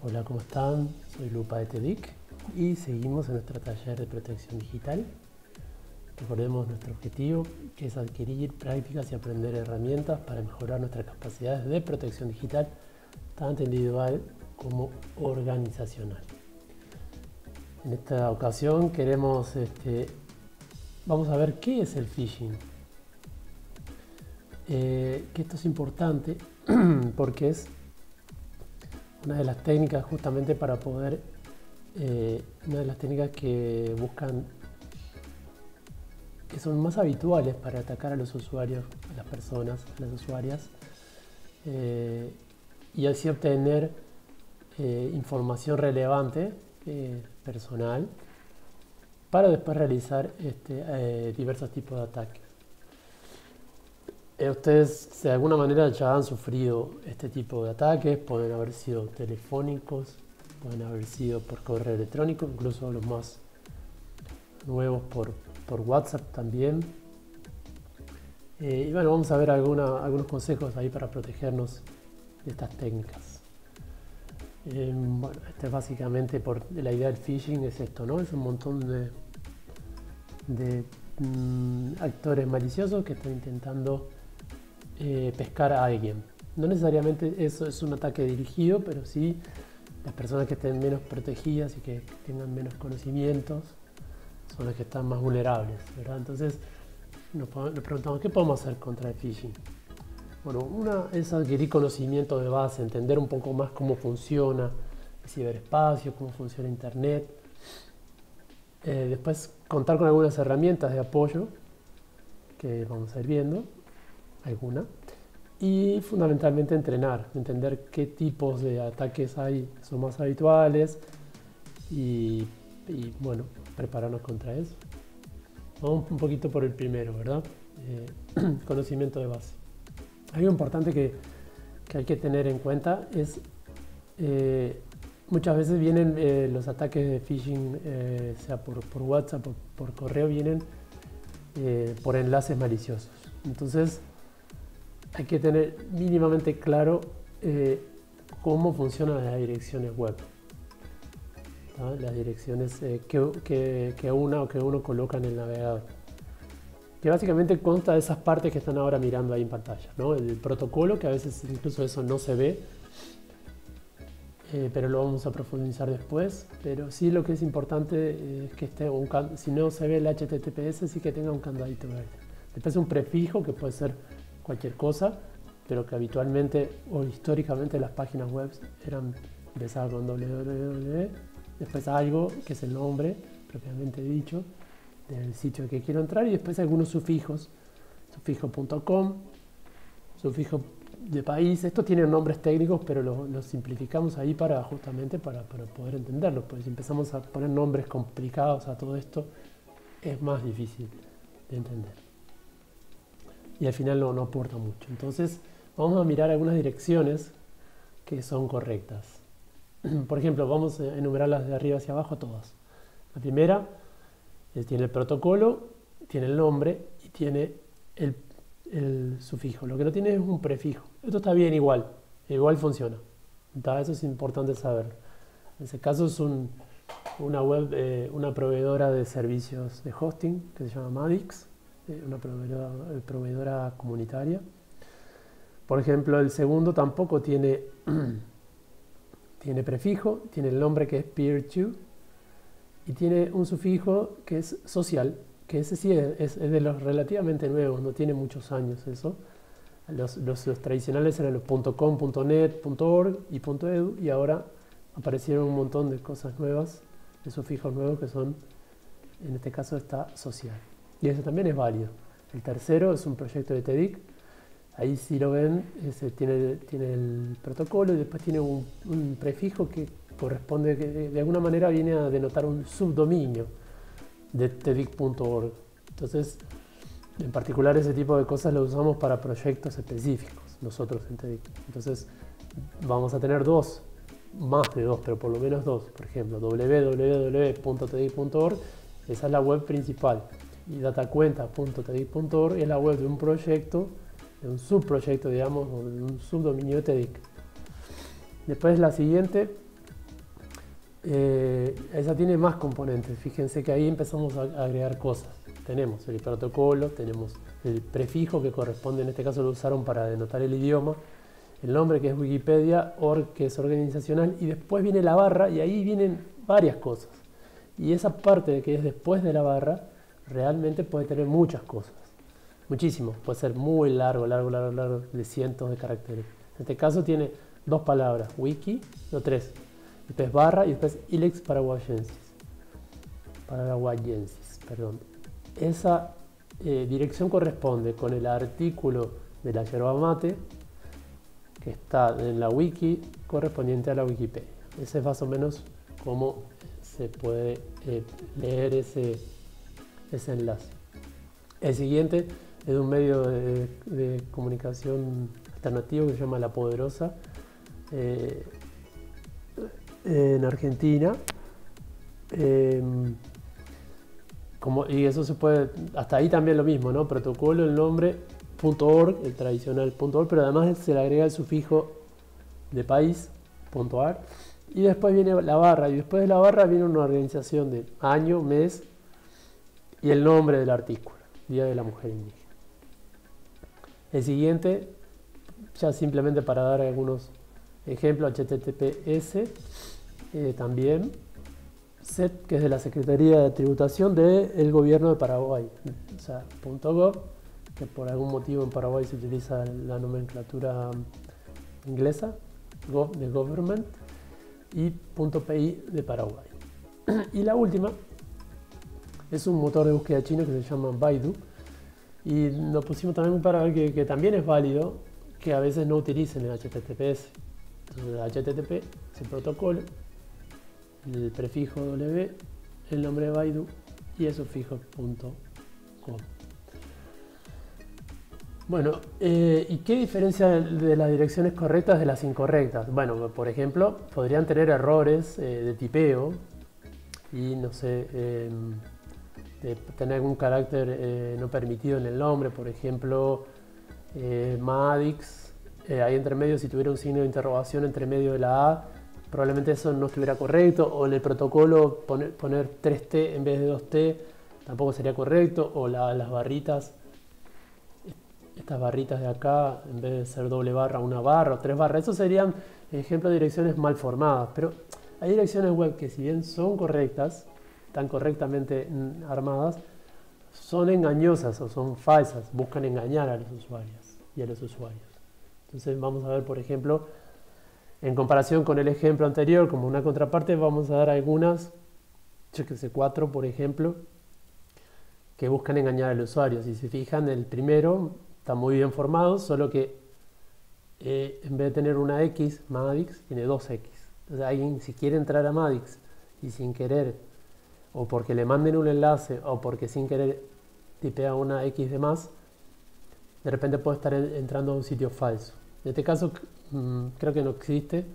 Hola, ¿cómo están? Soy Lupa de TEDIC y seguimos en nuestro taller de protección digital. Recordemos nuestro objetivo, que es adquirir prácticas y aprender herramientas para mejorar nuestras capacidades de protección digital, tanto individual como organizacional. En esta ocasión vamos a ver qué es el phishing. Que esto es importante porque es una de las técnicas justamente para poder, una de las técnicas que buscan, que son más habituales para atacar a los usuarios, a las personas, a las usuarias, y así obtener información relevante, personal, para después realizar diversos tipos de ataques. Ustedes de alguna manera ya han sufrido este tipo de ataques, pueden haber sido telefónicos, pueden haber sido por correo electrónico, incluso los más nuevos por WhatsApp también. Y bueno, vamos a ver algunos consejos ahí para protegernos de estas técnicas. Bueno, básicamente la idea del phishing es esto, ¿no? Es un montón de actores maliciosos que están intentando pescar a alguien. No necesariamente eso es un ataque dirigido, pero sí las personas que estén menos protegidas y que tengan menos conocimientos son las que están más vulnerables, ¿verdad? Entonces nos preguntamos, ¿qué podemos hacer contra el phishing? Bueno, una es adquirir conocimiento de base, entender un poco más cómo funciona el ciberespacio, cómo funciona Internet. Después contar con algunas herramientas de apoyo que vamos a ir viendo, y fundamentalmente entender qué tipos de ataques son más habituales y bueno, prepararnos contra eso. Vamos un poquito por el primero, ¿verdad? Conocimiento de base. Algo importante que hay que tener en cuenta es muchas veces vienen los ataques de phishing, sea por WhatsApp o por correo, vienen por enlaces maliciosos. Entonces hay que tener mínimamente claro cómo funcionan las direcciones web, ¿no? Las direcciones que uno coloca en el navegador, que básicamente consta de esas partes que están ahora mirando ahí en pantalla, ¿no? El protocolo, que a veces incluso eso no se ve, pero lo vamos a profundizar después. Pero sí, lo que es importante es que si no se ve el HTTPS, sí que tenga un candadito verde. Después un prefijo, que puede ser cualquier cosa, pero que habitualmente o históricamente las páginas web empezaban con www, después algo que es el nombre propiamente dicho del sitio al que quiero entrar, y después algunos sufijos, sufijo.com, sufijo de país. Estos tienen nombres técnicos, pero los simplificamos ahí justamente para poder entenderlos, porque si empezamos a poner nombres complicados a todo esto, es más difícil de entender y al final no aporta mucho. Entonces vamos a mirar algunas direcciones que son correctas. Por ejemplo, vamos a enumerarlas de arriba hacia abajo todas. La primera tiene el protocolo, tiene el nombre y tiene el sufijo. Lo que no tiene es un prefijo. Esto está bien igual funciona. Eso es importante saber. En ese caso es una proveedora de servicios de hosting que se llama Madix, una proveedora comunitaria. Por ejemplo, el segundo tampoco tiene prefijo, tiene el nombre que es peer-to, y tiene un sufijo que es social, que ese sí es de los relativamente nuevos, no tiene muchos años eso. Los tradicionales eran los .com, .net, .org y .edu, y ahora aparecieron un montón de cosas nuevas, de sufijos nuevos que son, en este caso está social. Y ese también es válido. El tercero es un proyecto de TEDIC. Ahí si lo ven, tiene el protocolo y después tiene un prefijo que corresponde, que de alguna manera viene a denotar un subdominio de tedic.org. Entonces, en particular ese tipo de cosas lo usamos para proyectos específicos, nosotros en TEDIC. Entonces, vamos a tener más de dos, pero por lo menos dos. Por ejemplo, www.tedic.org, esa es la web principal. Y datacuenta.tedic.org es la web de un proyecto, de un subproyecto, digamos, o de un subdominio de TEDIC. Después la siguiente esa tiene más componentes. Fíjense que ahí empezamos a agregar cosas. Tenemos el protocolo, tenemos el prefijo que corresponde, en este caso lo usaron para denotar el idioma, el nombre que es Wikipedia, org que es organizacional, y después viene la barra y ahí vienen varias cosas. Y esa parte que es después de la barra realmente puede tener muchas cosas, muchísimo, puede ser muy largo, de cientos de caracteres. En este caso tiene dos palabras, wiki, no tres, después barra y después ilex paraguayensis, perdón. Esa dirección corresponde con el artículo de la yerba mate que está en la wiki correspondiente a la Wikipedia. Ese es más o menos cómo se puede leer ese enlace. El siguiente es de un medio de comunicación alternativo que se llama La Poderosa, en Argentina. Y eso se puede, hasta ahí también lo mismo, ¿no? Protocolo, el nombre, .org, el tradicional .org, pero además se le agrega el sufijo de país, .ar, y después viene la barra, y después de la barra viene una organización de año, mes y el nombre del artículo, Día de la Mujer Indígena. El siguiente, ya simplemente para dar algunos ejemplos, HTTPS, también SET, que es de la Secretaría de Tributación del Gobierno de Paraguay, o sea, .gov, que por algún motivo en Paraguay se utiliza la nomenclatura inglesa, gov de government, y .pi de Paraguay. Y la última es un motor de búsqueda chino que se llama Baidu, y lo pusimos también para ver que también es válido que a veces no utilicen el HTTPS. Entonces, HTTP es el protocolo, el prefijo W, el nombre de Baidu y el sufijo .com. Bueno, ¿y qué diferencia de las direcciones correctas de las incorrectas? Bueno, por ejemplo, podrían tener errores de tipeo y no sé, de tener algún carácter no permitido en el nombre, por ejemplo, Madix, ahí entre medio, si tuviera un signo de interrogación entre medio de la A, probablemente eso no estuviera correcto, o en el protocolo poner 3T en vez de 2T tampoco sería correcto, o las barritas, estas barritas de acá, en vez de ser doble barra, una barra o tres barras, esos serían ejemplos de direcciones mal formadas, pero hay direcciones web que si bien son correctas, están correctamente armadas, son engañosas o son falsas, buscan engañar a los usuarios y a los usuarios. Entonces vamos a ver, por ejemplo, en comparación con el ejemplo anterior, como una contraparte, vamos a dar algunas, yo que sé, 4 por ejemplo, que buscan engañar al usuario. Si se fijan, el primero está muy bien formado, solo que en vez de tener una X, Madix, tiene 2X. Entonces alguien, si quiere entrar a Madix y sin querer, o porque le manden un enlace, o porque sin querer tipea una X de más, de repente puede estar entrando a un sitio falso. En este caso creo que no existe,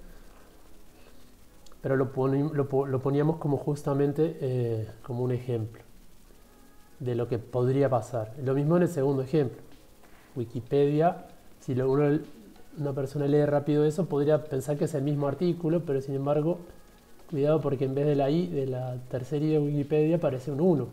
pero lo poníamos como justamente como un ejemplo de lo que podría pasar. Lo mismo en el segundo ejemplo. Wikipedia, si una persona lee rápido eso, podría pensar que es el mismo artículo, pero sin embargo, cuidado porque en vez de la I, de la tercera I de Wikipedia, aparece un 1.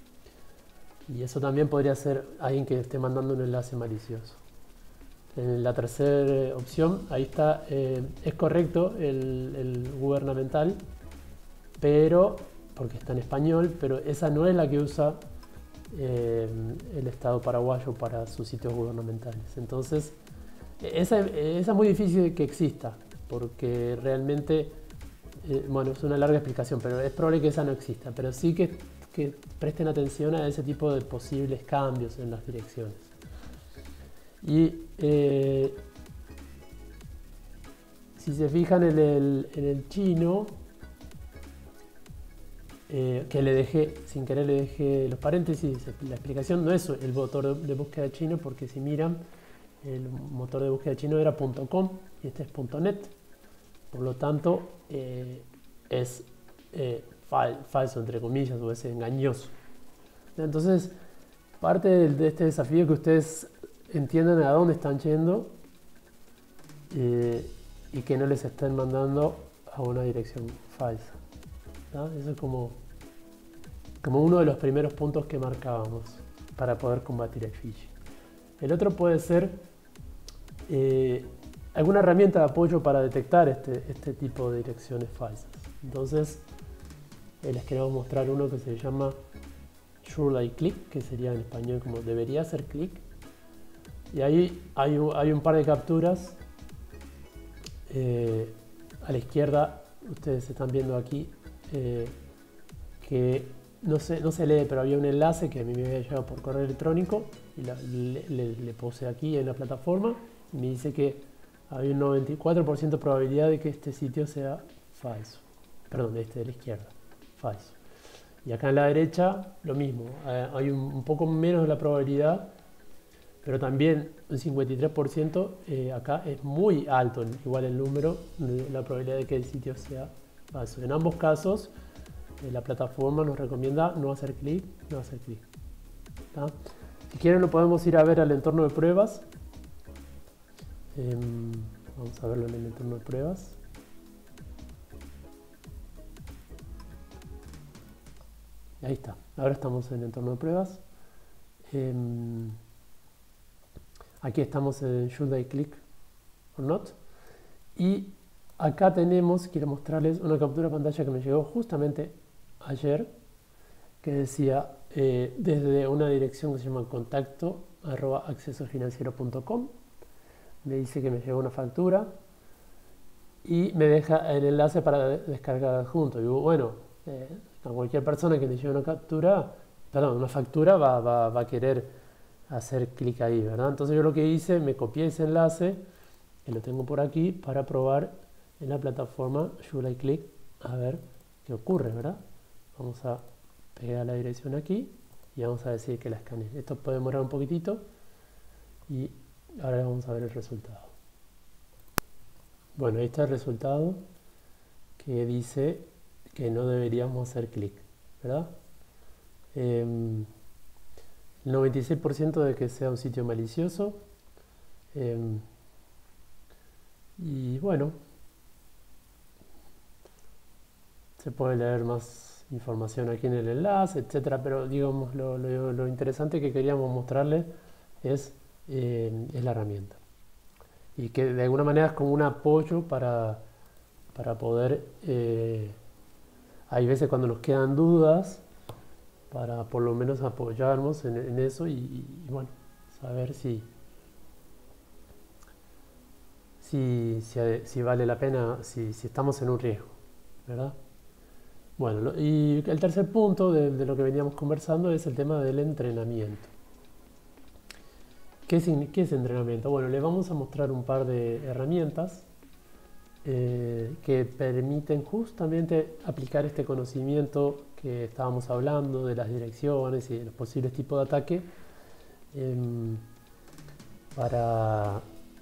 Y eso también podría ser alguien que esté mandando un enlace malicioso. En la tercera opción, ahí está, es correcto el gubernamental, pero, porque está en español, pero esa no es la que usa el Estado paraguayo para sus sitios gubernamentales. Entonces, esa es muy difícil que exista, porque realmente, bueno, es una larga explicación, pero es probable que esa no exista, pero sí que presten atención a ese tipo de posibles cambios en las direcciones. Y si se fijan en el chino, que le dejé, sin querer le dejé los paréntesis, la explicación no es el motor de búsqueda chino, porque si miran, el motor de búsqueda chino era .com y este es .net, por lo tanto es falso, entre comillas, o es engañoso. Entonces, parte de este desafío es que ustedes entiendan a dónde están yendo y que no les estén mandando a una dirección falsa. ¿tá? Eso es como uno de los primeros puntos que marcábamos para poder combatir el phishing. El otro puede ser alguna herramienta de apoyo para detectar este tipo de direcciones falsas. Entonces, les queremos mostrar uno que se llama Surely Click, que sería en español como debería ser click. Y ahí hay un par de capturas. A la izquierda, ustedes están viendo aquí que no se lee, pero había un enlace que a mí me había llegado por correo electrónico y le puse aquí en la plataforma y me dice que hay un 94% de probabilidad de que este sitio sea falso. Perdón, este de la izquierda, falso. Y acá en la derecha lo mismo, hay un poco menos de la probabilidad, pero también un 53% acá es muy alto, igual el número, la probabilidad de que el sitio sea falso. En ambos casos, la plataforma nos recomienda no hacer clic, ¿tá? Si quieren lo podemos ir a ver al entorno de pruebas. Vamos a verlo en el entorno de pruebas. Ahí está, ahora estamos en el entorno de pruebas. Aquí estamos en Should I Click or Not. Y acá tenemos, quiero mostrarles una captura de pantalla que me llegó justamente ayer, que decía desde una dirección que se llama contacto@accesofinanciero.com. Me dice que me llegó una factura y me deja el enlace para descargar adjunto. Y bueno, a cualquier persona que le llegue una factura va a querer hacer clic ahí, ¿verdad? Entonces yo lo que hice, me copié ese enlace, que lo tengo por aquí, para probar en la plataforma Should I Click, a ver qué ocurre, ¿verdad? Vamos a pegar la dirección aquí y vamos a decir que la escanee. Esto puede demorar un poquitito y ahora vamos a ver el resultado. Bueno, ahí está el resultado que dice que no deberíamos hacer clic, ¿verdad? El 96% de que sea un sitio malicioso. Y bueno, se puede leer más información aquí en el enlace, etcétera, pero digamos lo interesante que queríamos mostrarles es la herramienta. Y que de alguna manera es como un apoyo para poder, hay veces cuando nos quedan dudas, para por lo menos apoyarnos en eso y bueno, saber si vale la pena, si estamos en un riesgo, ¿verdad? Bueno, y el tercer punto de lo que veníamos conversando es el tema del entrenamiento. ¿Qué es entrenamiento? Bueno, les vamos a mostrar un par de herramientas que permiten justamente aplicar este conocimiento que estábamos hablando de las direcciones y de los posibles tipos de ataque para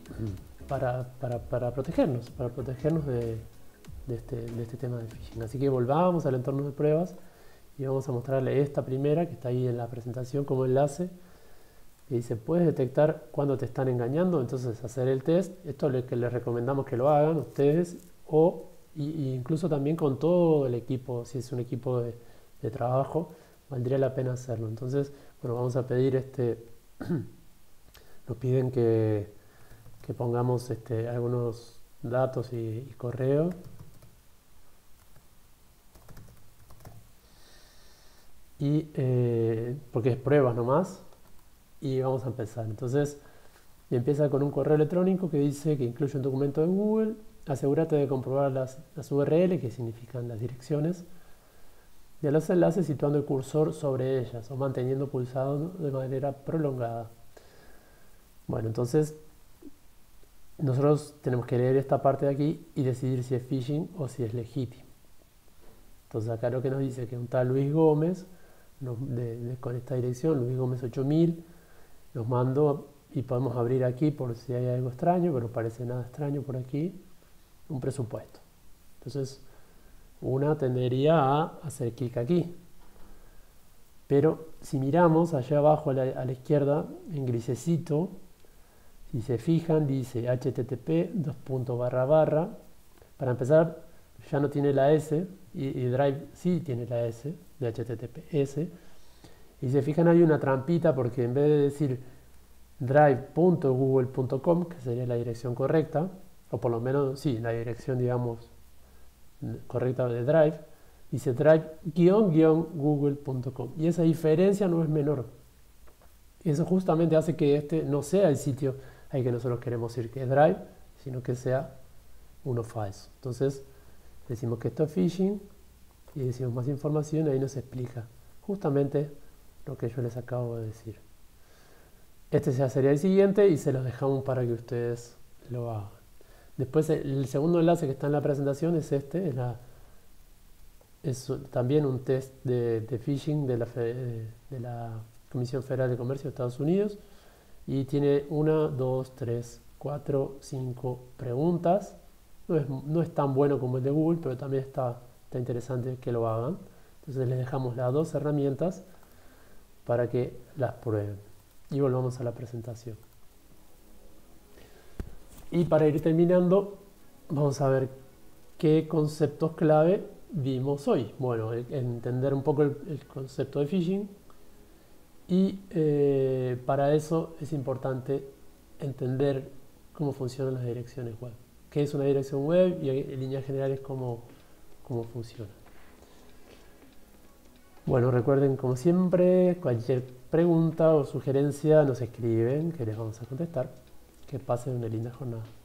protegernos de este tema de phishing. Así que volvamos al entorno de pruebas y vamos a mostrarle esta primera que está ahí en la presentación como enlace. Y dice, puedes detectar cuando te están engañando, entonces hacer el test. Esto es lo que les recomendamos que lo hagan ustedes y incluso también con todo el equipo, si es un equipo de trabajo, valdría la pena hacerlo. Entonces, bueno, vamos a pedir nos piden que pongamos algunos datos y correo. Y porque es pruebas nomás. Y vamos a empezar. Entonces, empieza con un correo electrónico que dice que incluye un documento de Google. Asegúrate de comprobar las URL, que significan las direcciones, de los enlaces situando el cursor sobre ellas o manteniendo pulsado de manera prolongada. Bueno, entonces nosotros tenemos que leer esta parte de aquí y decidir si es phishing o si es legítimo. Entonces acá lo que nos dice que un tal Luis Gómez, con esta dirección, Luis Gómez 8000, nos mandó, y podemos abrir aquí por si hay algo extraño, pero no parece nada extraño por aquí, un presupuesto. Entonces, una tendería a hacer clic aquí. Pero si miramos allá abajo a la izquierda, en grisecito, si se fijan, dice http:// Para empezar, ya no tiene la S y Drive sí tiene la S de HTTPS. Y si se fijan hay una trampita porque en vez de decir drive.google.com, que sería la dirección correcta, o por lo menos, sí, la dirección, digamos, correcta de Drive, dice drive-google.com. Y esa diferencia no es menor. Y eso justamente hace que este no sea el sitio al que nosotros queremos ir, que es Drive, sino que sea uno falso. Entonces, decimos que esto es phishing y decimos más información y ahí nos explica justamente lo que yo les acabo de decir. Este ya sería el siguiente y se los dejamos para que ustedes lo hagan. Después el segundo enlace que está en la presentación es este, es también un test de phishing de la Comisión Federal de Comercio de Estados Unidos y tiene 1, 2, 3, 4, 5 preguntas. No es tan bueno como el de Google, pero también está interesante que lo hagan. Entonces les dejamos las dos herramientas para que las prueben. Y volvamos a la presentación. Y para ir terminando, vamos a ver qué conceptos clave vimos hoy. Bueno, entender un poco el concepto de phishing. Y para eso es importante entender cómo funcionan las direcciones web. ¿Qué es una dirección web? Y en líneas generales cómo funciona. Bueno, recuerden, como siempre, cualquier pregunta o sugerencia nos escriben, que les vamos a contestar. Que pasen una linda jornada.